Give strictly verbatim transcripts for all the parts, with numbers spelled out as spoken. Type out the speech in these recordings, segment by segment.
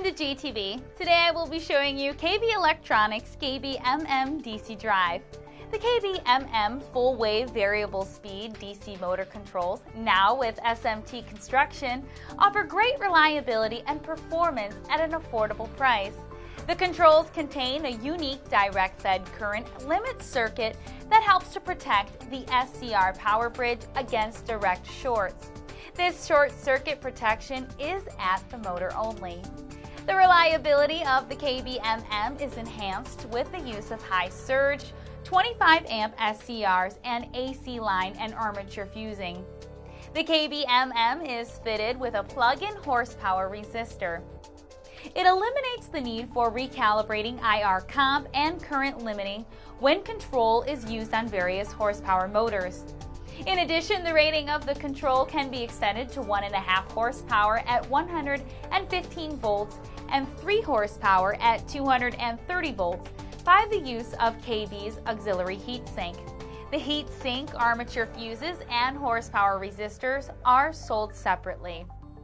to G T V. Today I will be showing you K B Electronics K B M M D C drive. The K B M M full wave variable speed D C motor controls, now with S M T construction, offer great reliability and performance at an affordable price. The controls contain a unique direct fed current limit circuit that helps to protect the S C R power bridge against direct shorts. This short circuit protection is at the motor only. The reliability of the K B M M is enhanced with the use of high surge, twenty-five amp S C Rs and A C line and armature fusing. The K B M M is fitted with a plug-in horsepower resistor. It eliminates the need for recalibrating I R comp and current limiting when control is used on various horsepower motors. In addition, the rating of the control can be extended to one point five horsepower at one hundred fifteen volts and three horsepower at two hundred thirty volts by the use of K B's auxiliary heatsink. The heatsink, armature fuses, and horsepower resistors are sold separately.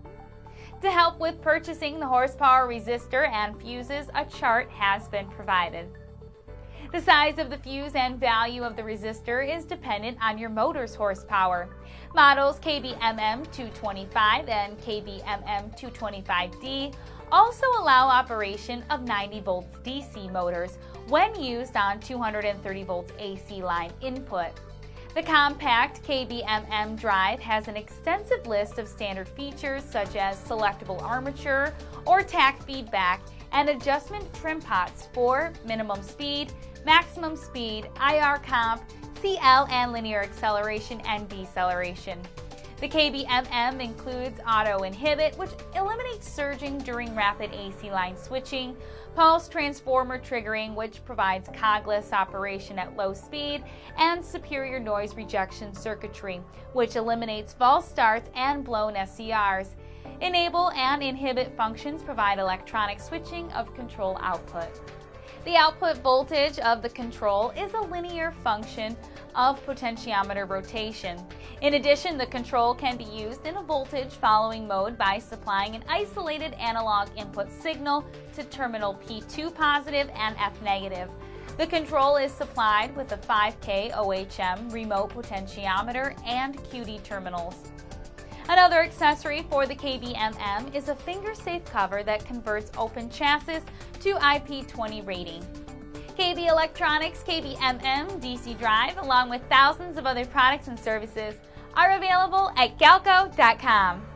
To help with purchasing the horsepower resistor and fuses, a chart has been provided. The size of the fuse and value of the resistor is dependent on your motor's horsepower. Models K B M M two twenty-five and K B M M two twenty-five D also allow operation of ninety volts D C motors when used on two hundred thirty volts A C line input. The compact K B M M drive has an extensive list of standard features such as selectable armature or tach feedback and adjustment trim pots for minimum speed, maximum speed, I R comp, C L and linear acceleration and deceleration. The K B M M includes AutoInhibit, which eliminates surging during rapid A C line switching, pulse transformer triggering, which provides cogless operation at low speed, and superior noise rejection circuitry, which eliminates false starts and blown S C Rs. Enable and inhibit functions provide electronic switching of control output. The output voltage of the control is a linear function of potentiometer rotation. In addition, the control can be used in a voltage following mode by supplying an isolated analog input signal to terminal P two positive and F negative. The control is supplied with a five K O H M remote potentiometer and Q D terminals. Another accessory for the K B M M is a finger-safe cover that converts open chassis to I P twenty rating. K B Electronics K B M M D C drive, along with thousands of other products and services, are available at Galco dot com.